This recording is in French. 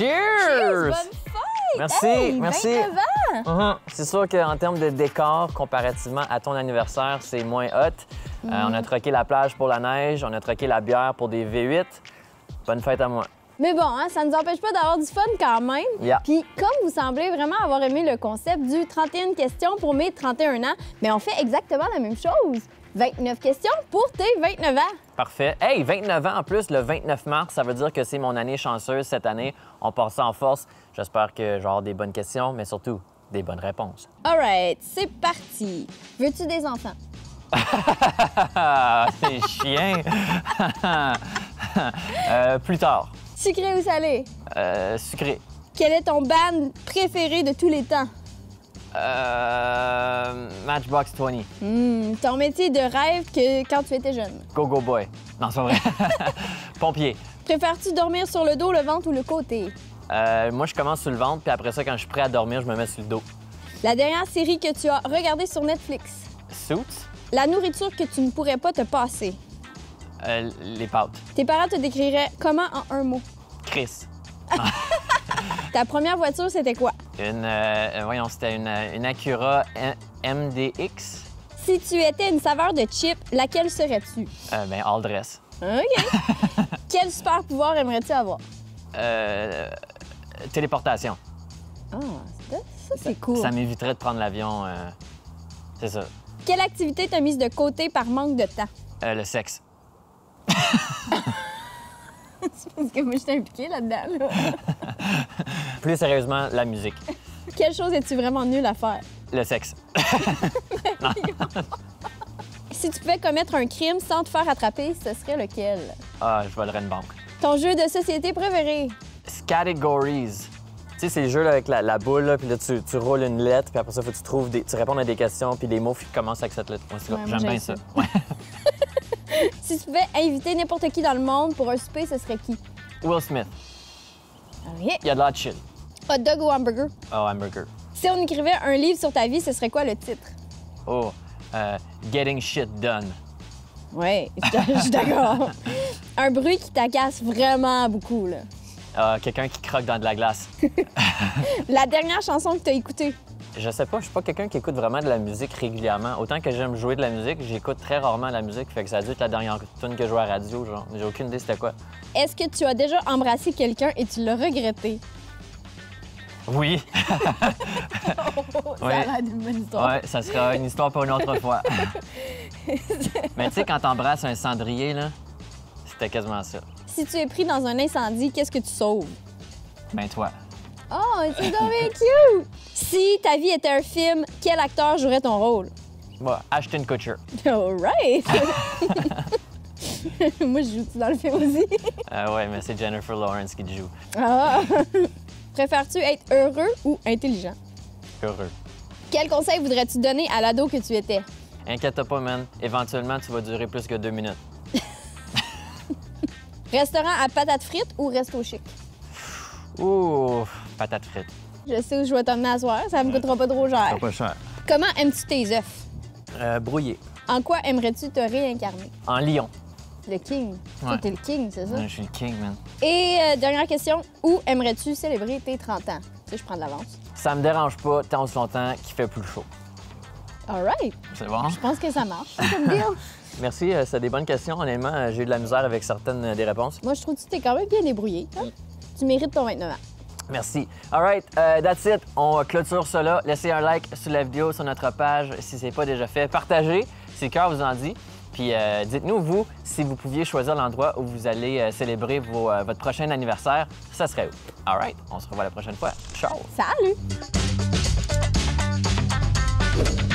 Cheers! Bonne fête! Merci, Hey, merci. 29 ans! C'est sûr qu'en termes de décor, comparativement à ton anniversaire, c'est moins hot. On a troqué la plage pour la neige, on a troqué la bière pour des V8. Bonne fête à moi. Mais bon, hein, ça ne nous empêche pas d'avoir du fun quand même. Yeah. Puis comme vous semblez vraiment avoir aimé le concept du 31 questions pour mes 31 ans, mais on fait exactement la même chose. 29 questions pour tes 29 ans. Parfait. Hey, 29 ans en plus, le 29 mars, ça veut dire que c'est mon année chanceuse cette année. On part ça en force. J'espère que j'aurai des bonnes questions, mais surtout des bonnes réponses. All right, c'est parti. Veux-tu des enfants? C'est chien. Plus tard. Sucré ou salé? Sucré. Quel est ton band préféré de tous les temps? Matchbox 20. Ton métier de rêve que quand tu étais jeune? Go-Go Boy. Non, c'est pas vrai. Pompier. Préfères-tu dormir sur le dos, le ventre ou le côté? Moi, je commence sur le ventre, puis après ça, quand je suis prêt à dormir, je me mets sur le dos. La dernière série que tu as regardée sur Netflix? Suits. La nourriture que tu ne pourrais pas te passer? Les pâtes. Tes parents te décriraient comment en un mot? Chris. Ta première voiture, c'était quoi? Voyons, c'était une Acura MDX. Si tu étais une saveur de chip, laquelle serais-tu? Ben, all dress. OK. Quel super pouvoir aimerais-tu avoir? Téléportation. Ah, ça c'est cool. Ça m'éviterait de prendre l'avion. C'est ça. Quelle activité t'as mise de côté par manque de temps? Le sexe. C'est parce que moi, je suis impliquée là-dedans. Là. Plus sérieusement, la musique. Quelle chose es-tu vraiment nulle à faire? Le sexe. Si tu pouvais commettre un crime sans te faire attraper, ce serait lequel? Ah, je volerais une banque. Ton jeu de société préféré? Categories. Tu sais, c'est le jeu là, avec la boule, là, puis là, tu roules une lettre, puis après ça, faut que tu réponds à des questions, puis les mots qui commencent avec cette lettre. Moi, Ouais, moi, j'aime bien ça. Ouais. Si tu pouvais inviter n'importe qui dans le monde pour un souper, ce serait qui? Will Smith. OK. Il y a de la shit. Hot dog ou hamburger? Oh, hamburger. Si on écrivait un livre sur ta vie, ce serait quoi le titre? Oh, Getting Shit Done. Oui, je suis d'accord. Un bruit qui t'agace vraiment beaucoup, là. Quelqu'un qui croque dans de la glace. La dernière chanson que tu as écoutée? Je sais pas, je suis pas quelqu'un qui écoute vraiment de la musique régulièrement. Autant que j'aime jouer de la musique, j'écoute très rarement la musique, fait que ça a dû être la dernière tune que je jouais à la radio, genre. J'ai aucune idée c'était quoi. Est-ce que tu as déjà embrassé quelqu'un et tu l'as regretté? Oui. Ça a l'air d'une bonne histoire. Ouais, ça sera une histoire pour une autre fois. Mais tu sais, quand t'embrasses un cendrier, là, c'était quasiment ça. Si tu es pris dans un incendie, qu'est-ce que tu sauves? Ben toi. Oh, c'est donc bien cute! Si ta vie était un film, quel acteur jouerait ton rôle? Bon, Ashton Kutcher. All right! Moi, je joue dans le film aussi. Ouais, mais c'est Jennifer Lawrence qui te joue. Ah! Préfères-tu être heureux ou intelligent? Heureux. Quel conseil voudrais-tu donner à l'ado que tu étais? Inquiète-toi pas, man. Éventuellement, tu vas durer plus que 2 minutes. Restaurant à patates frites ou resto chic? Ouh, patates frites. Je sais où je vais t'emmener à soir, ça me coûtera pas trop cher. Pas cher. Comment aimes-tu tes œufs? Brouillé. En quoi aimerais-tu te réincarner? En lion. Le king. Toi, Ouais. t'es le king, c'est ça? Ouais, je suis le king, man. Et dernière question, où aimerais-tu célébrer tes 30 ans? Tu sais, je prends de l'avance. Ça me dérange pas tant aussi longtemps qu'il fait plus chaud. All right. C'est bon? Je pense que ça marche, comme deal. Merci, c'est des bonnes questions. Honnêtement, j'ai eu de la misère avec certaines des réponses. Moi, je trouve que tu t'es quand même bien débrouillé. Hein? Tu mérites ton 29 ans. Merci. All right, that's it. On clôture cela. Laissez un like sur la vidéo, sur notre page, si ce n'est pas déjà fait. Partagez, si le cœur vous en dit. Puis dites-nous, vous, si vous pouviez choisir l'endroit où vous allez célébrer votre prochain anniversaire, ça serait où? All right, on se revoit la prochaine fois. Ciao! Salut!